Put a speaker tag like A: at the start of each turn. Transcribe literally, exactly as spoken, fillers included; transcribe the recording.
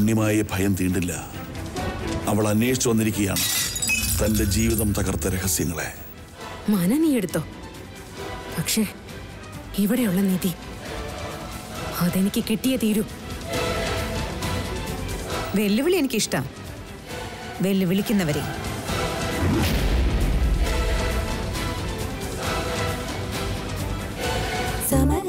A: ഉണ്ണിമായ ഭയം തീണ്ടില്ല. അവൾ അന്വേഷിച്ചു വന്നിരിക്കുകയാണ് തന്റെ ജീവിതം തകർത്ത രഹസ്യങ്ങളെ.
B: മന നീ എടുത്തോ, പക്ഷേ ഇവിടെയുള്ള നിധി അതെനിക്ക് കിട്ടിയേ തീരൂ.
C: വെല്ലുവിളി എനിക്കിഷ്ടം, വെല്ലുവിളിക്കുന്നവരെ. സമ